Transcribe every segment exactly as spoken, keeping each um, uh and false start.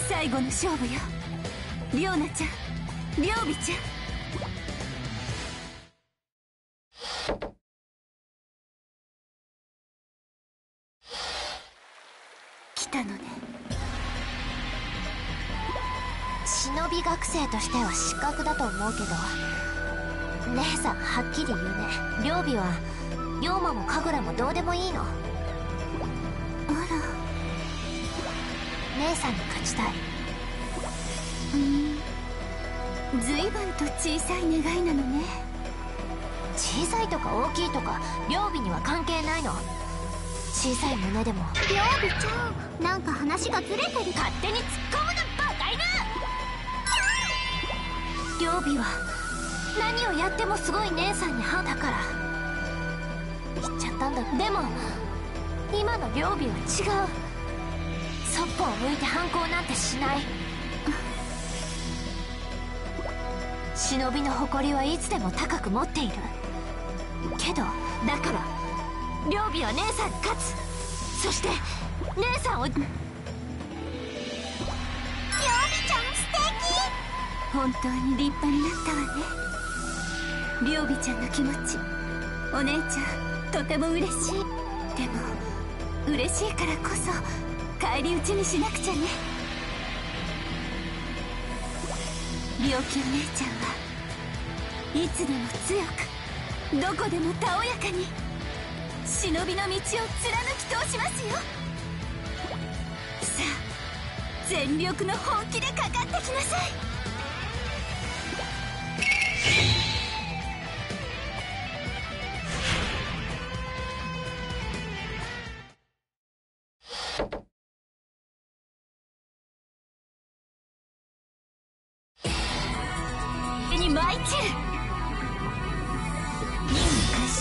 最後の勝負よ、リョーナちゃん、リョウビちゃん。来たのね。 忍び学生としては失格だと思うけど、姉さんはっきり言うね。両備は龍馬も神楽もどうでもいいの。 あら、 姉さんに勝ちたい。 うーん、随分と小さい願いなのね。 小さいとか大きいとか両備には関係ないの。小さい胸でも。 両備ちゃん、なんか話がずれてる。 勝手に突っ込むなバカ犬。両備は何をやってもすごい姉さんに反だから言っちゃったんだ。でも今の両備は違う。そっぽを向いて反抗なんてしない。忍びの誇りはいつでも高く持っているけど、だから両備は姉さんに勝つ。そして姉さんを。両備ちゃん素敵。 本当に立派になったわね、リョウビちゃんの気持ち。お姉ちゃんとても嬉しい。でも嬉しいからこそ返り討ちにしなくちゃね。リオキお姉ちゃんはいつでも強く、どこでもたおやかに忍びの道を貫き通しますよ。さあ、全力の本気でかかってきなさい。に舞い散る。任務開始。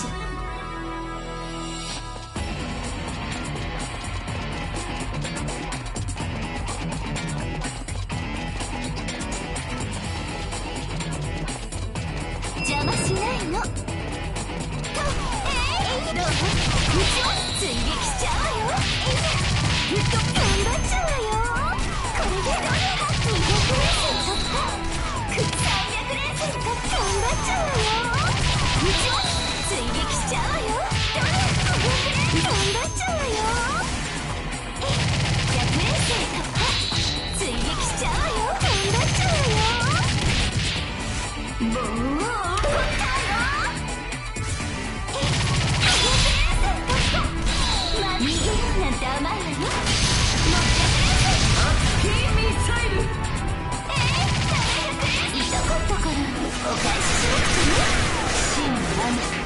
邪魔しないの。と、えい、どう？うちは追撃しちゃうわよ。ぐっと頑張っちゃうわよ。これでどれ？にひゃくレース突破。くっさんびゃくレース頑張っちゃうわよ。うちは追撃しちゃうわよ。どれ？ごひゃくレース頑張っちゃうわよ。え、ひゃくレース突破。追撃しちゃうわよ。頑張っちゃうわよ。もう逃げるなんて甘いわよ。もうハッピーミサイル。えー、痛かったからお返ししなくちゃね。真の雨。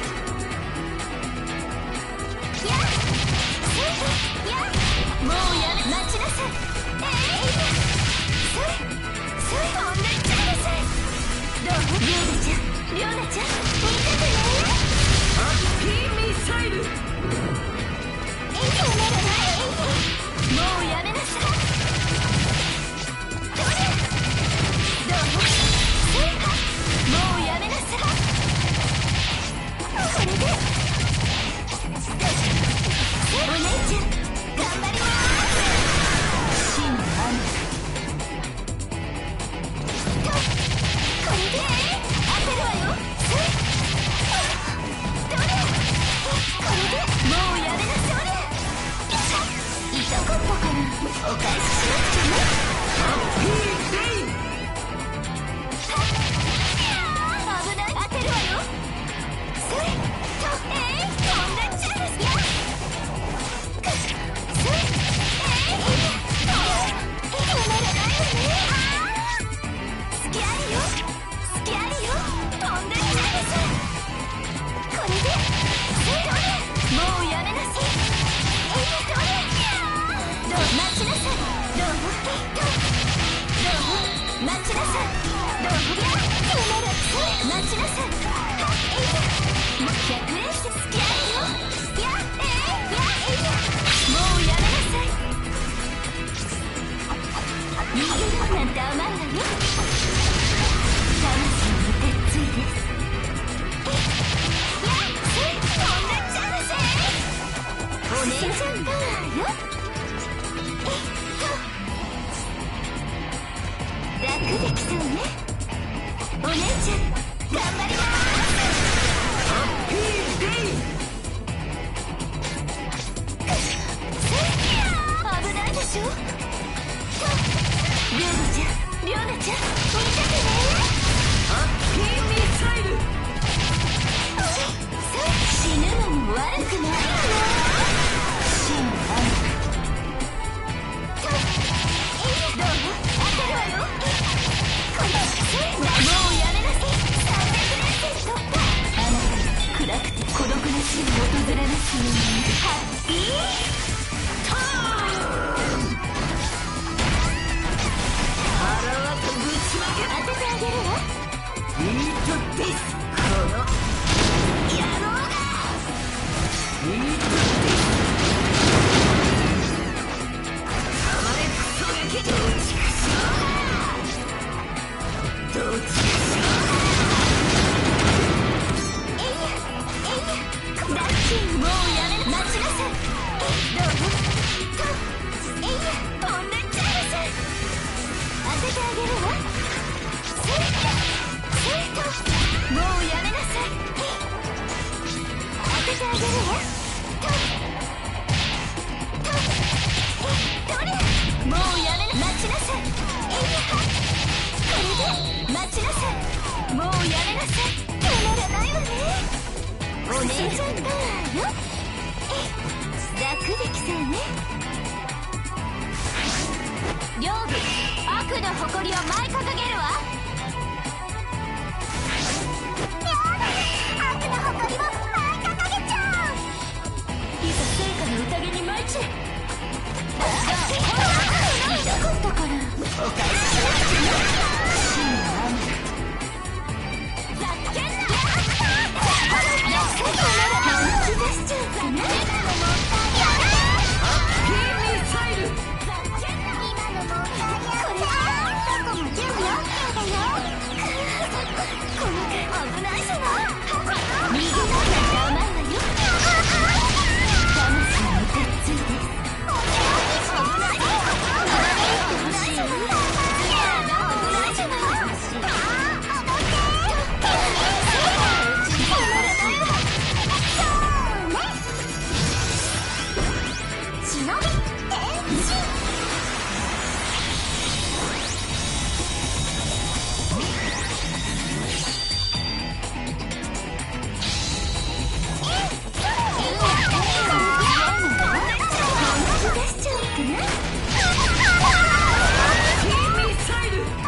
やっせいやっもうやめ待ちなさい。えー、それそれ飛んでっちゃいなさい。どう？リョウナちゃん、リョウナちゃん、見ててね。ハッピーミサイル。もうやめなさい。どれ？どう？もうやめなさい。これでお姉ちゃん頑張ります。真の雨。と、これで当てるわよ。どれ？これでもうやめなさい。痛かったからお返ししなくちゃね。ハッピーデイ。危ない、当てるわよ。それと、えい、飛んでっちゃいますよ。それ、えい、止まらないわね。スキャリよ、スキャリよ、飛んでっちゃいます。これでそれ、もうやめなさい。えい、どれ？待ちなさい。どう？どう？待ちなさい。どう？止まらず待ちなさい。はっ、えいや。もうひゃくレーススキャリよ。や、えい、や、えいや。もうやめなさい。逃げるなんて甘いわよ。魂の鉄槌です。えい、や、それ、飛んでっちゃうぜ。お姉ちゃんパワーよ。 ナちゃん見ててね。 ハッピーミサイル。 死ぬのも悪くないよね。真アンどう？当てるわよ。このもうやめなさい。さんびゃくねん生突破。あなたが暗くて孤独な死に訪れますように。ハッピーターン。 腹渡ぶちまけ。 当ててあげるわ。 ミートディス。この野郎がミートディス。たまれクソガキ。どっちかしろどっちかしえいやえいやラッキーもうやめな。待ちなさい。どうぞとえいや飛んでっちゃいます。当ててあげるわ。せいせいともうやめなさい。当ててあげるわ。ととえどれもうやめな。待ちなさい。えいやこれで待ちなさい。もうやめなさい。止まらないわね。お姉ちゃんパワーよ。え楽できそうね。両部悪の誇りを舞い掲げるわ。 悪の誇りを舞い掲げちゃう。 いざ聖火の宴に舞い散れ。痛かったからお返ししなくてね。真アンざっけんな。本気出しちゃうかな。 ハッピーミサイル。 今の問題やってどこも準備 オーケー だよ。 この子危ないじゃない。逃げなきゃダメわよ。魂に手っついて危ないじゃない。危ないじゃない。 忍び変身。 出しちゃおうかな。 ミサイル。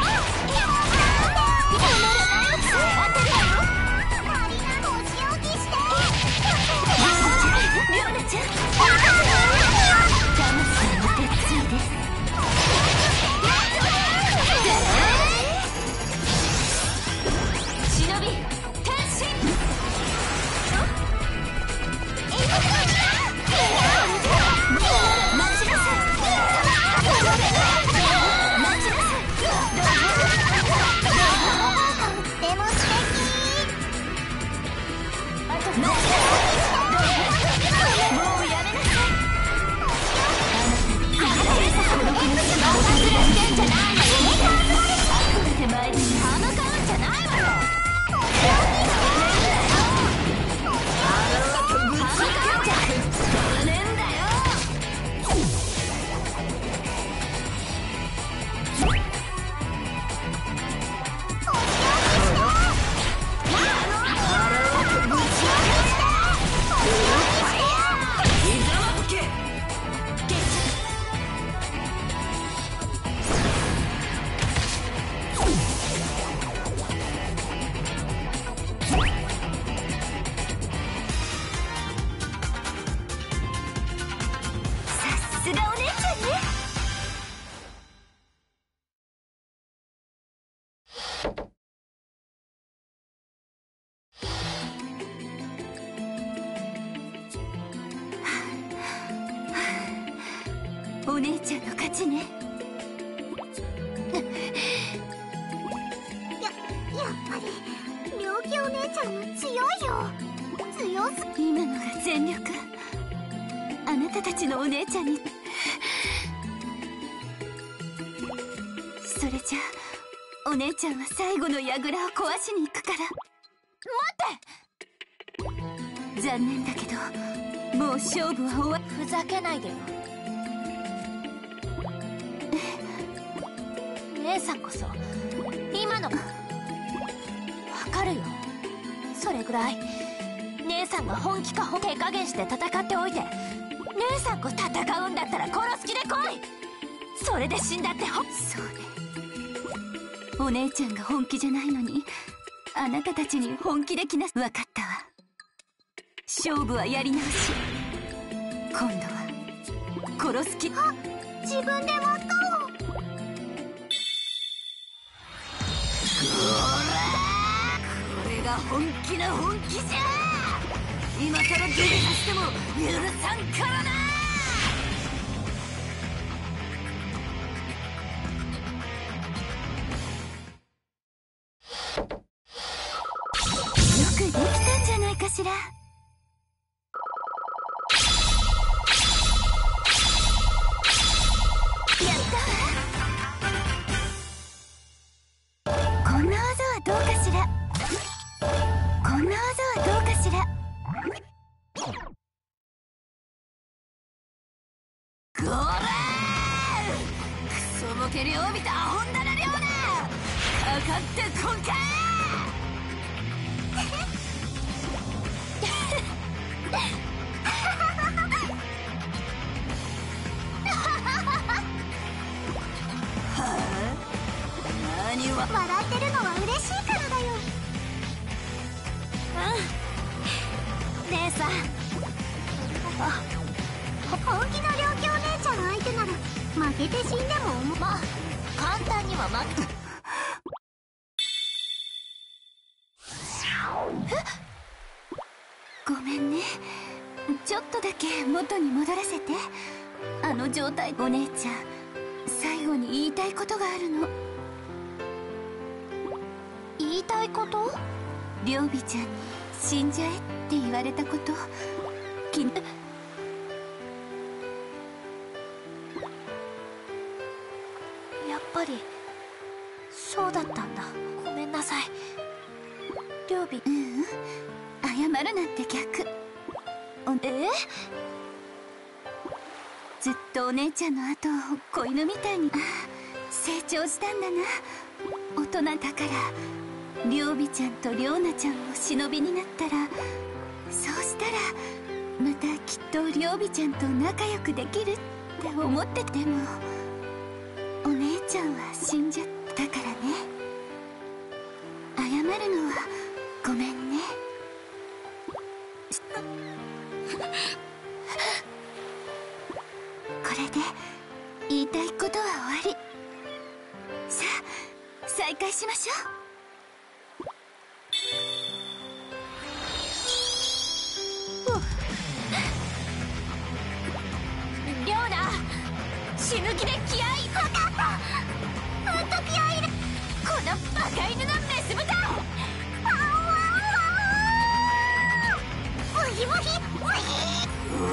お姉ちゃんの勝ちね。 や、やっぱり良気お姉ちゃんは強いよ。強すぎ。 今のが全力。あなたたちのお姉ちゃんに。それじゃあお姉ちゃんは最後の櫓を壊しに行くから。待って。残念だけどもう勝負は終わ。 ふざけないでよ。姉姉さんこそ今のわかるよ。それぐらい姉さんが本気か手加減して戦っておいて、姉さんこ戦うんだったら殺す気で来い。それで死んだってほ。 そうね、お姉ちゃんが本気じゃないのにあなたたちに本気で来な。分かったわ。勝負はやり直し。今度は殺す気。 あ、自分で輪っかを。 これが本気の本気じゃ。今から土下座しても許さんからな。よくできたんじゃないかしら。やったわ。こんな技はどうかしら。こんな技はどうかしら。こらー、クソボケ両見たアホンダな両だ。かかってこんかはあ、何は笑ってるのは嬉しいからだよ。 うん、姉さん。あ、 本気の両兄姉ちゃん相手なら負けて死んでも思う。 まあ簡単には負けごめんね。ちょっとだけ元に戻らせて。あの状態。お姉ちゃん、最後に言いたいことがあるの。 言いたいこと？ りょうびちゃんに死んじゃえって言われたこと。きやっぱりそうだったんだ。ごめんなさいりょうび。 ううん、謝るなんて逆。おえ？ ずっとお姉ちゃんの後を子犬みたいに。ああ、成長したんだな。大人だからりょうびちゃんとりょうなちゃんも忍びになったら、そうしたらまたきっとりょうびちゃんと仲良くできるって思って。でもお姉ちゃんは死んじゃったからね。謝るのはごめんね。これで言いたいことは終わり。さあ再開しましょりょうな、死ぬ気で気合い。分かった、ほんと気合い入れ。このバカ犬のメス豚。 ウヒウヒウヒ。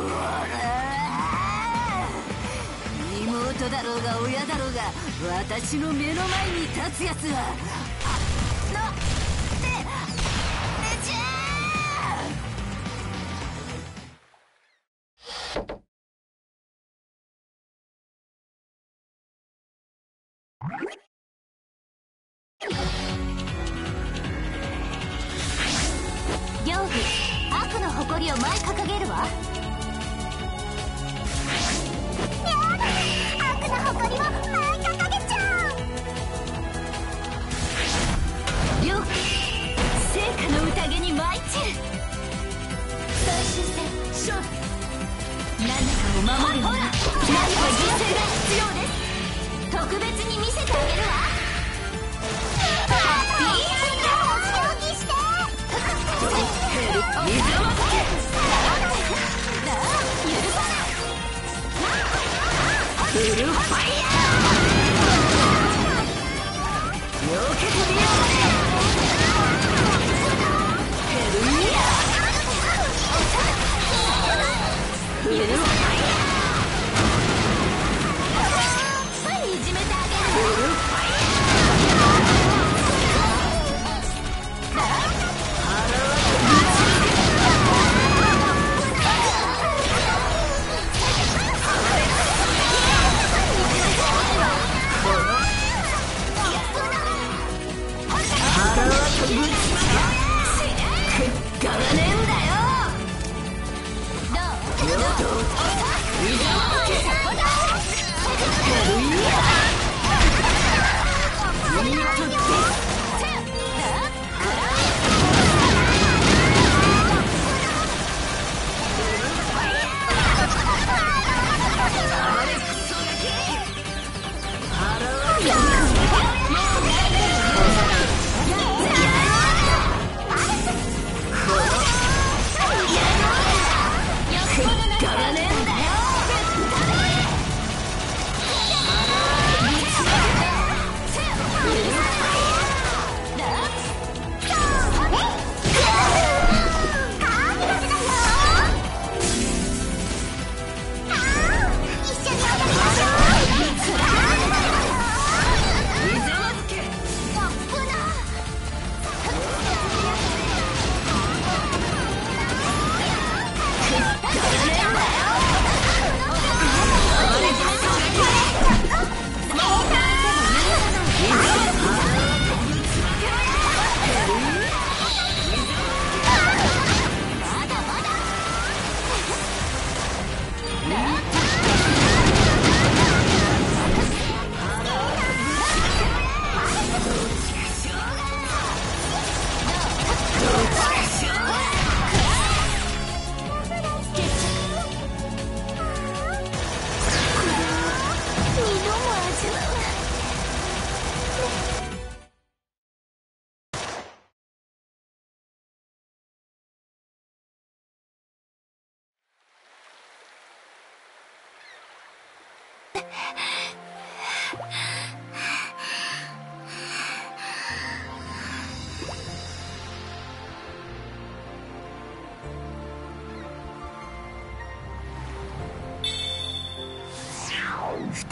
う。妹だろうが親だろうが私の目の前に立つやつはなってねちゃ両夫、悪の誇りを前掲げるわ。 悪の誇りを前掲げちゃう。 両夫、聖火の宴に舞い散る。 最終戦勝負。 何かを守るには何か犠牲が必要です。 特別に見せてあげるわ。 フルファイヤー。よけてみようね。ヘルミア。フルファイヤー。 いじめてあげる。 フルファイヤー。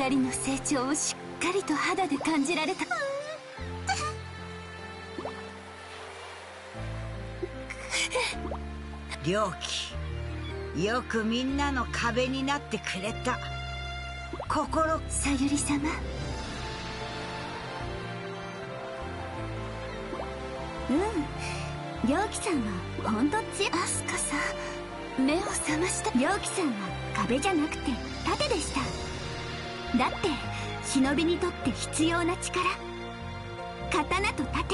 二人の成長をしっかりと肌で感じられた。 良樹、よくみんなの壁になってくれた。心。 さゆり様、 うん、良樹さんは本当強い。 アスカさん、目を覚ました。 良樹さんは壁じゃなくて盾でした。だって忍びにとって必要な力、刀と盾。 うん、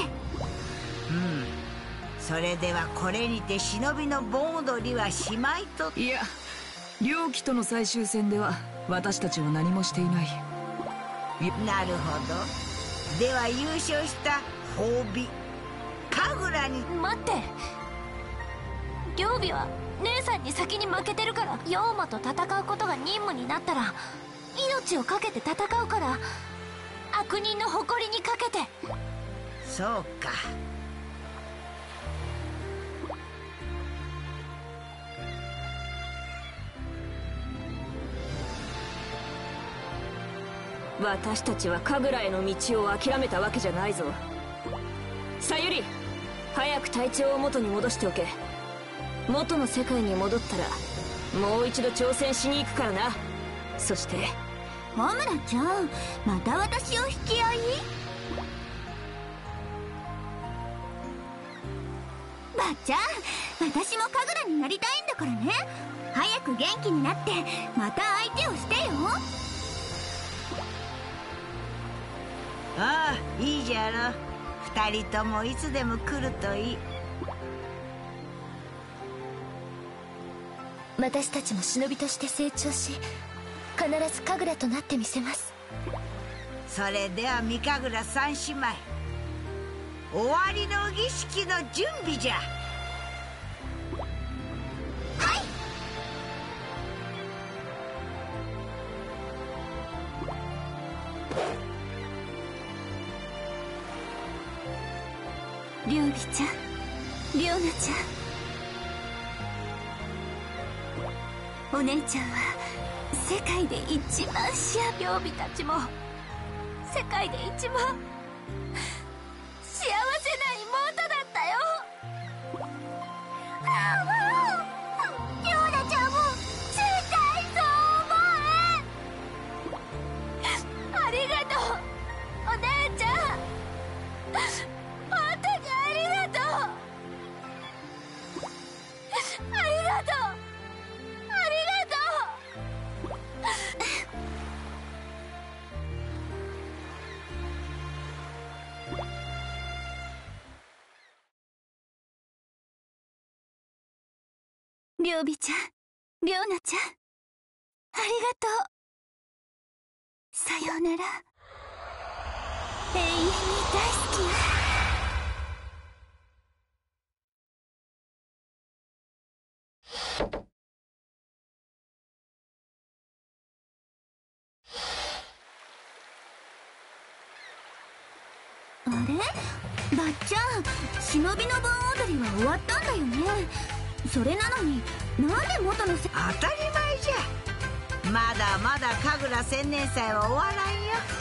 それではこれにて忍びの盆踊りはしまいと。 いや、良樹との最終戦では私たちは何もしていない。 なるほど。では優勝した褒美、神楽に。 待って、両備は姉さんに先に負けてるから、妖魔と戦うことが任務になったら命を懸けて戦うから、悪人の誇りにかけて。 そうか。 私たちは神楽への道を諦めたわけじゃないぞ。さゆり、早く体調を元に戻しておけ。元の世界に戻ったらもう一度挑戦しに行くからな。そしてホムラちゃん、また私を引き合い？ばっちゃん、私も神楽になりたいんだからね。早く元気になってまた相手をしてよ。 ああ、いいじゃろ。二人ともいつでも来るといい。 私たちも忍びとして成長し、必ず神楽となってみせます。 それでは三神楽三姉妹、終わりの儀式の準備じゃ。 劉備ちゃん、リオナちゃん、お姉ちゃんは世界で一番幸せ。劉備たちも世界で一番幸せな妹だったよ。 リオナちゃんも絶対そう思う。 ありがとうお姉ちゃん、本当にありがとう。ありがとう、ありがとう。劉備ちゃん、リオナちゃん、ありがとう。さようなら。永遠に大好きよ。 あれ、ばっちゃん、忍びの盆踊りは終わったんだよね。それなのになんで元のせ。 当たり前じゃ。まだまだ神楽千年祭は終わらんよ。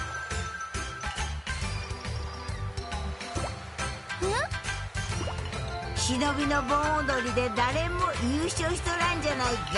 忍びの盆踊りで誰も優勝しとらんじゃないか。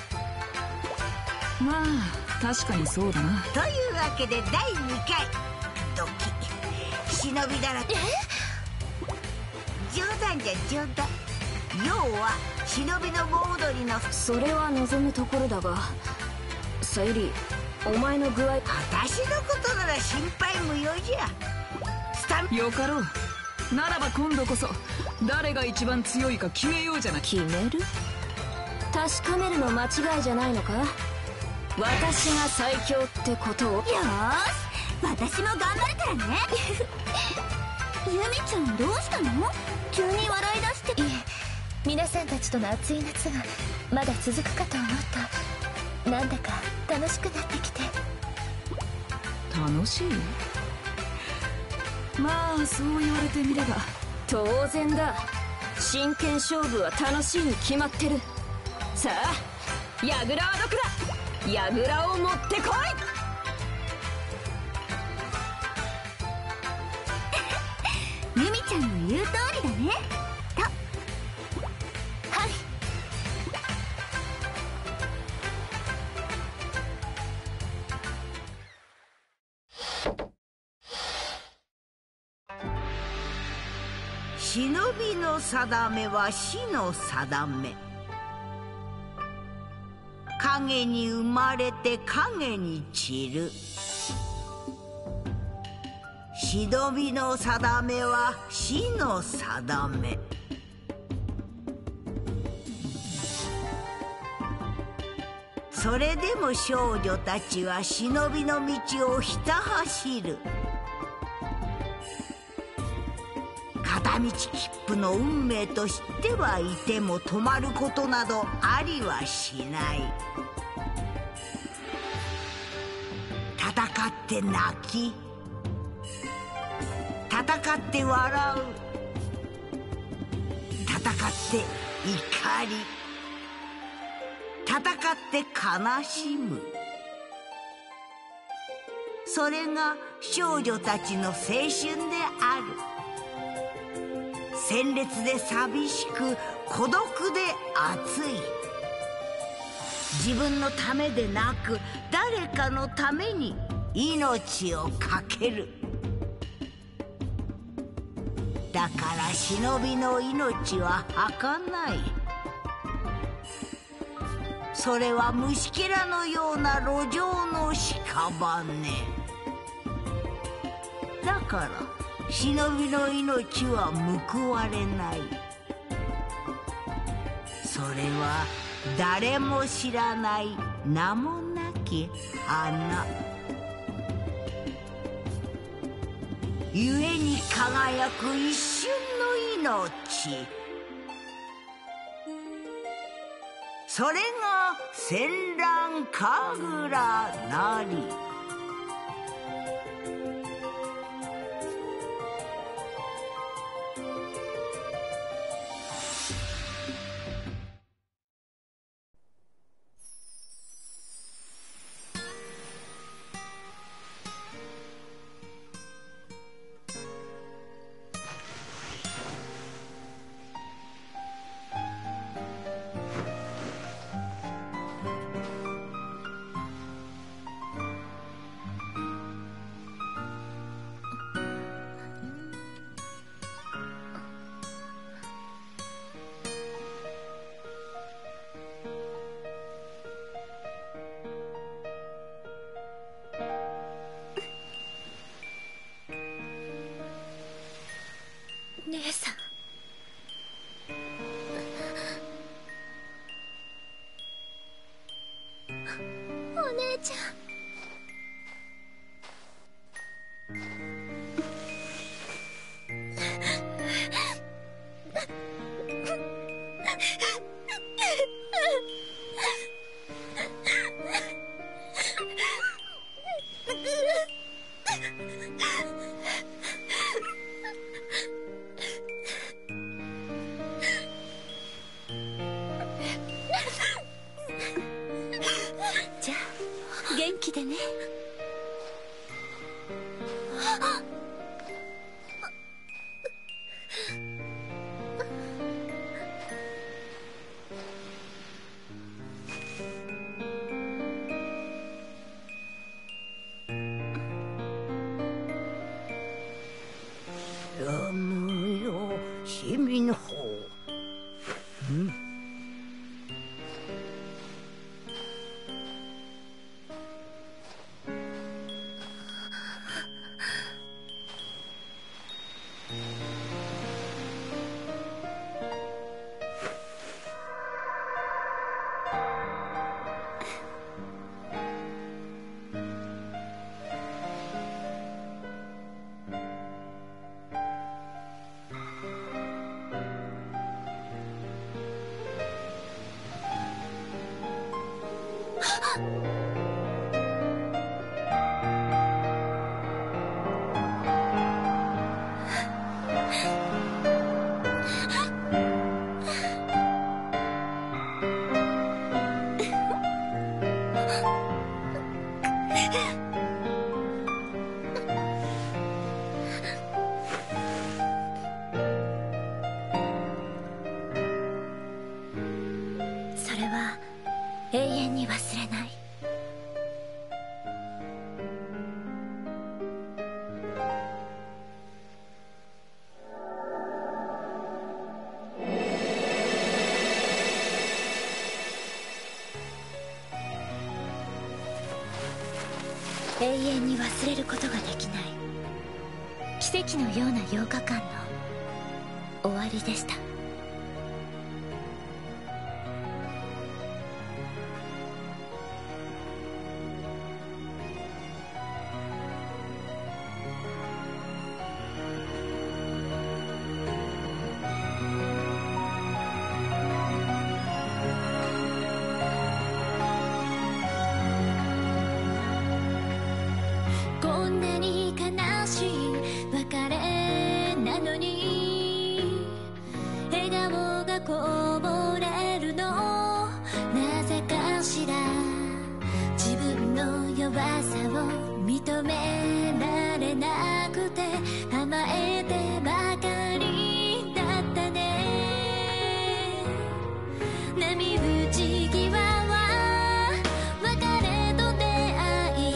まあ確かにそうだな。 というわけでだいにかいドキ忍びだらけ。冗談じゃ冗談。要は忍びの盆踊りの。 それは望むところだが、さゆり、お前の具合。 私のことなら心配無用じゃ。スタミよかろう。ならば今度こそ誰が一番強いか決めようじゃない。 決める？確かめるの間違いじゃないのか？私が最強ってことを。 よーし、私も頑張るからね。ゆみちゃんどうしたの？急に笑い出して。 いえ、皆さんたちとの熱い夏がまだ続くかと思うと、なんだか楽しくなってきて。 楽しい？まあそう言われてみれば当然だ。真剣勝負は楽しいに決まってる。さあ、櫓はどこだ？櫓を持ってこい。 ユミちゃんの言う通りだねと。 はい。 忍びの定めは死の定め。影に生まれて影に散る。忍びの定めは死の定め。それでも少女たちは忍びの道をひた走る。片道切符の運命と知ってはいても止まることなどありはしない。戦って泣き、戦って笑う、戦って怒り、戦って悲しむ。それが少女たちの青春である。鮮烈で寂しく孤独で熱い。自分のためでなく誰かのために命を懸ける。だから忍びの命は儚い。それは虫けらのような路上の屍。だから忍びの命は報われない。それは誰も知らない名もなき花。故に輝く一瞬の命。それが戦乱神楽なり。 姉さん。お姉ちゃん。じゃあ元気でね。 やむよ市民法。ん永遠に忘れることができない奇跡のようなようかかんの終わりでした。こんなに悲しい別れなのに笑顔がこぼれるのなぜかしら。自分の弱さを認められなくて甘えてばかりだったね。波打ち際は別れと出会い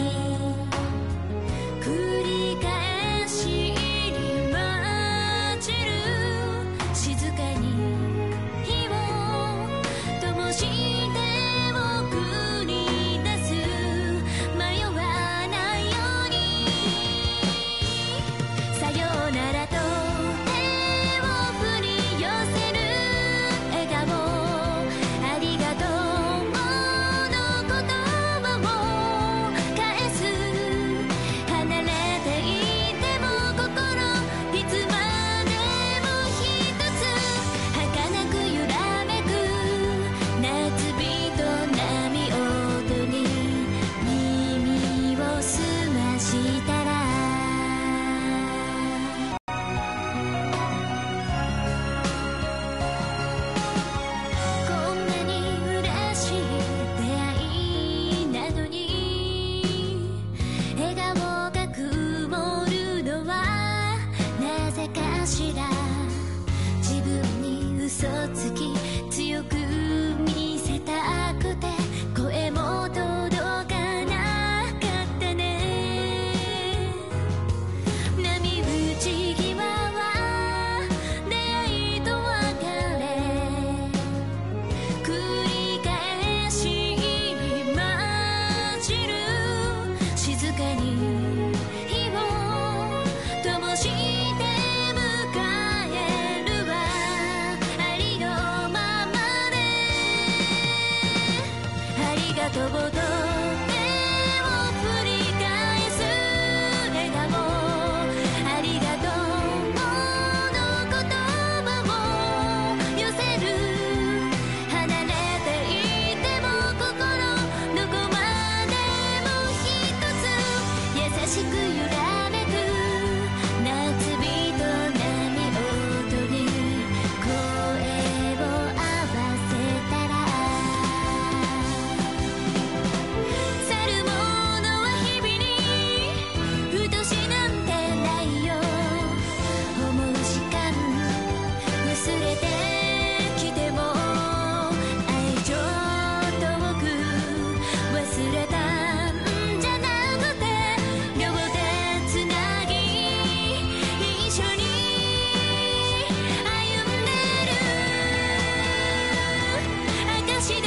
繰り返し入り混じる静かに火を灯して送り出す迷わないようにさようならと手を振り寄せる笑顔ありがとうの言葉を返す離れていても心いつまでもひとつ儚く揺らめく夏日と波音に耳を澄ましたらこんなに嬉しい出会いなのに笑顔が曇るのはなぜかしら。自分に嘘つき強く見せたくて声も届かなかったね。波打ち際は出会いと別れ繰り返し入り混じる静かに火を灯して迎えるわありのままでありがとうと手を振り返す笑顔ありがとうの言葉を寄せる離れていても心どこまでもひとつ優しく揺らめく夏日と波音に声を合わせたら去るものは日々にふとしなんてないよ思う時間薄れてきても愛情遠く忘れたんじゃなくて両手つなぎ一緒に歩んでる証だ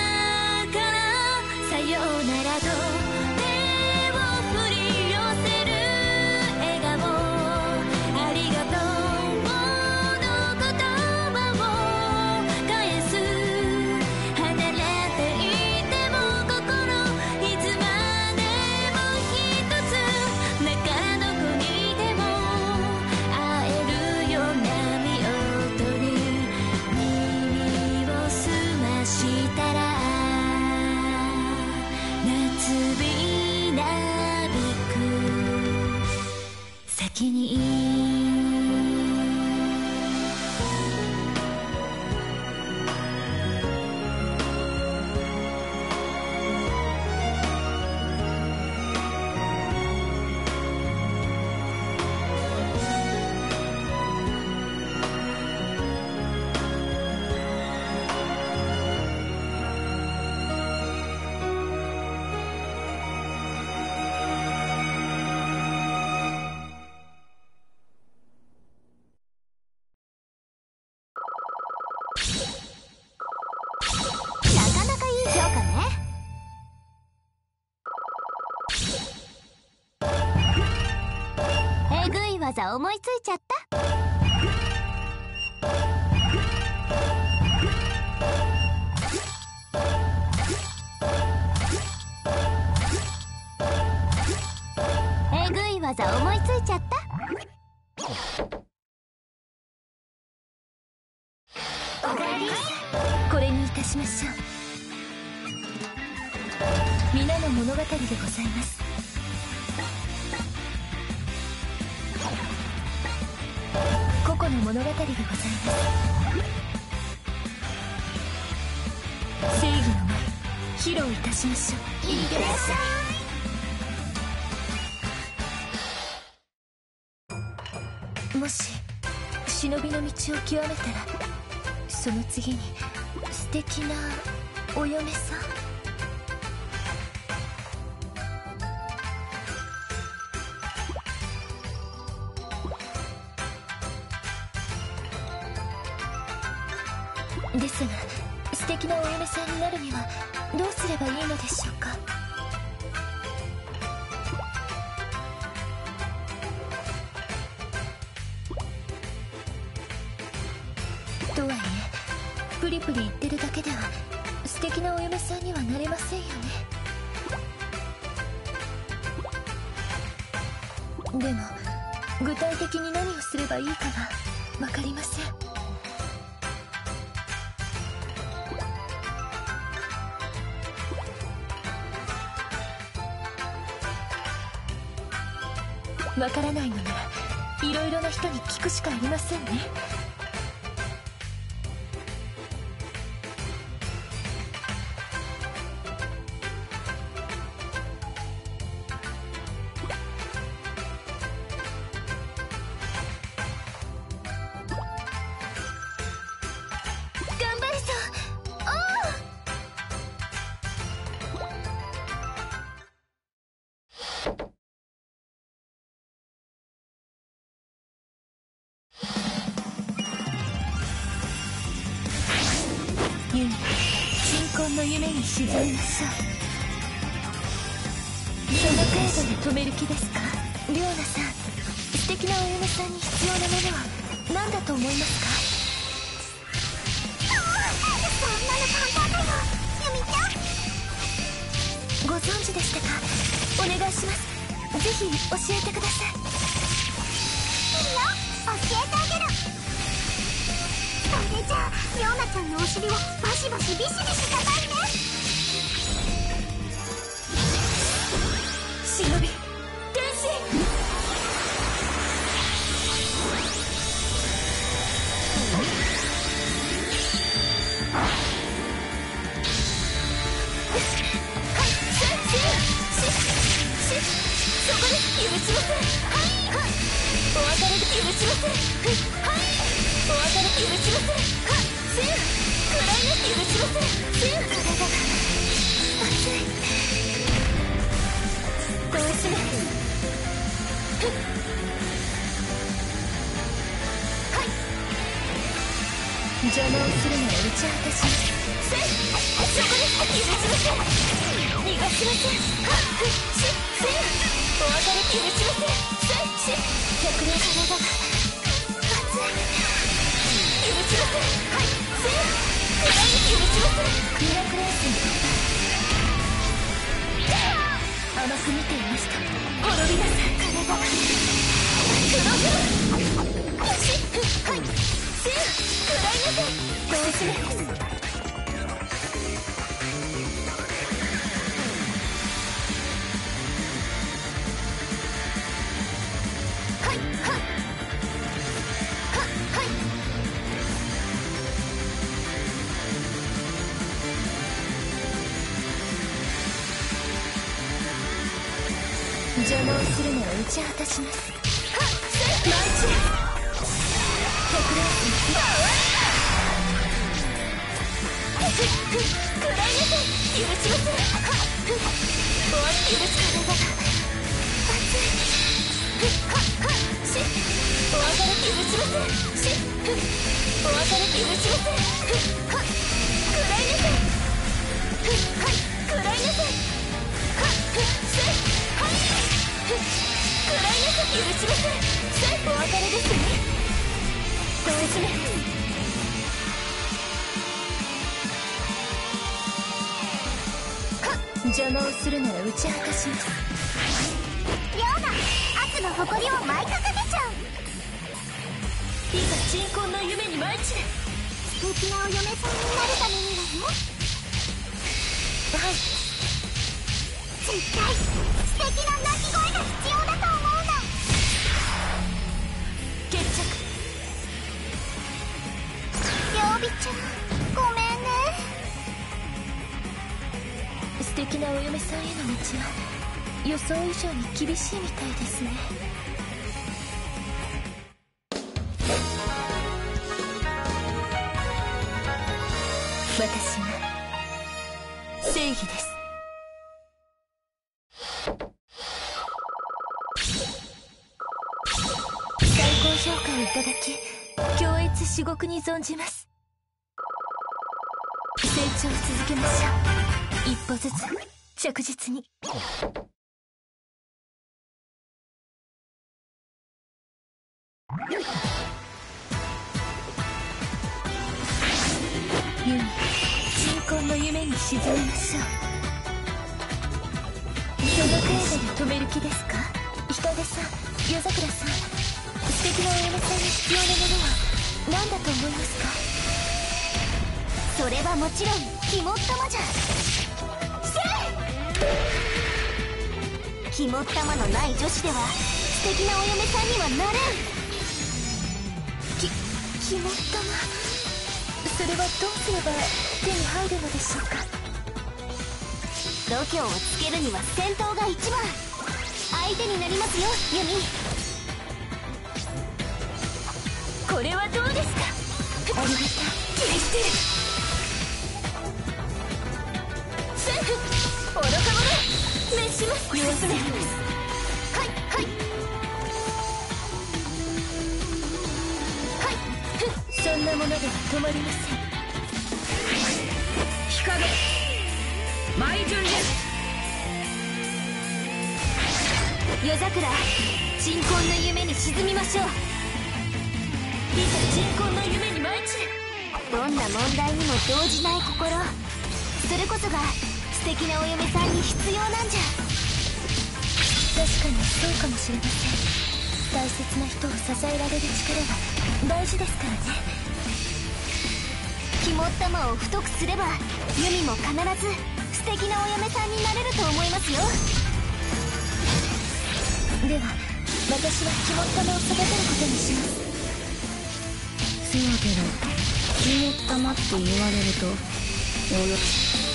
からさようならと手を振り寄せる笑顔ありがとうの言葉を返す離れていても心いつまでもひとつ中どこにいても会えるよ波音に耳を澄ましたら夏日なびく先に技思いついちゃった。えぐい技思いついちゃった。これにいたしましょう。皆の物語でございます。個々の物語でございます。正義の舞披露いたしましょう。いってらっしゃい。もし忍びの道を極めたら、その次に素敵なお嫁さん。ですが、素敵なお嫁さんになるにはどうすればいいのでしょうか。とはいえ、プリプリ言ってるだけでは素敵なお嫁さんにはなれませんよね。でも具体的に何をすればいいかが分かりません。わからないのならいろいろな人に聞くしかありませんね。頑張るぞ。おユニ、新婚の夢に沈みましょう。その程度で止める気ですか。リョーナさん、素敵なお嫁さんに必要なものは何だと思いますか。 そんなの簡単だよ、ユミちゃん。 ご存知でしたか。お願いします。ぜひ教えてください。 いいよ、教えてあげる。それじゃあリョーナちゃんのお尻をバシバシビシビシ叩いて。 忍び天使。そこで許しません。はいはい、お別れで許しません。はい、お別れ許しません。はっせん、暗いな許しません。せん、体が熱い。どうする。はい、邪魔をするのは打ち果たします。せん、そこで許しません。逃がしません。はっしせん、お別れ許しません。せんし逆の体が熱い。許しません。はいせん、暗いに許しません。ミラクレース甘く見ていました。滅びなさい。体が黒くしはいせん、暗いなさい。どうする。邪魔をするのは打ち果たします。はっせん、マイチラ百レースパワー。ふっふっ食らいなさい。許しません。はっふっ終わり許す体が熱い。ふっはっはっしお別れ許しません。しふっお別れ許しません。ふっはっ食らいなさい。ふっはい食らいなさい。はっふっせんはいふっ食らいなさい。 しません。さあお別れですね。進め。はっ、邪魔をするなら打ち明かします。 ような悪の誇りを舞いかけちゃう。 いざ鎮魂の夢に舞い散れ。 素敵なお嫁さんになるためにはね。 はい。 絶対素敵な鳴き声が必要だと思うの。 決着。 曜日ちゃんごめんね。 素敵なお嫁さんへの道は予想以上に厳しいみたいですね。私が正義です。最高評価をいただき強越至極に存じます。成長を続けましょう。一歩ずつ着実に。ユミ、鎮魂の夢に沈みましょう。その程度で止める気ですか？日陰さん、夜桜さん、素敵なお嫁さんに必要なものは何だと思いますか？ それはもちろん肝っ玉じゃ。肝っ玉のない女子では素敵なお嫁さんにはなれん。 き肝っ玉、それはどうすれば手に入るのでしょうか？ 度胸をつけるには戦闘が一番。相手になりますよ、ユミ。 これはどうですか？ありがたい。キリステルセーフ。愚か者召します。様子見。はいはいはいふっ、そんなものでは止まりません。 日陰舞順です。 夜桜、鎮魂の夢に沈みましょう。いざ鎮魂の夢に舞い散れ。 どんな問題にも動じない心、それこそが素敵なお嫁さんに必要なんじゃ。 確かにそうかもしれません。大切な人を支えられる力は大事ですからね。 肝っ玉を太くすればユミも必ず素敵なお嫁さんになれると思いますよ。 では私は肝っ玉を育てることにします。 せやけど肝っ玉って言われるとおよ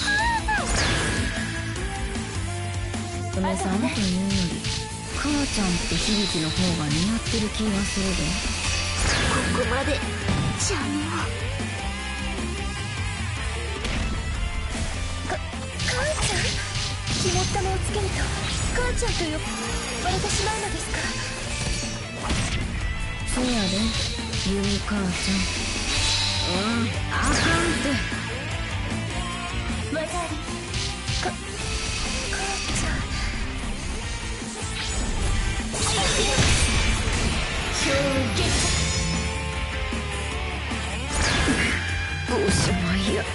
嫁さんというより母ちゃんって響の方が似合ってる気がするで。 ここまでちゃんをか母ちゃん、肝っ玉をつけると母ちゃんと呼ばれてしまうのですか？ せやでユミ母ちゃん。うん、あかんって技あり。か母ちゃん、表現おしまいや。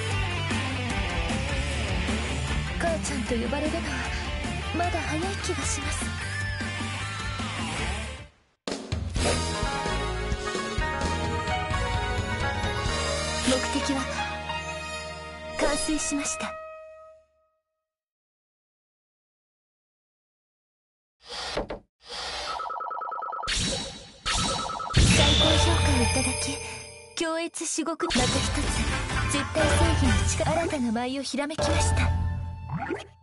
母ちゃんと呼ばれるのはまだ早い気がします。目的は完遂しました。最高評価をいただき強越至極にまた一つ絶対正義の力、新たな舞をひらめきました。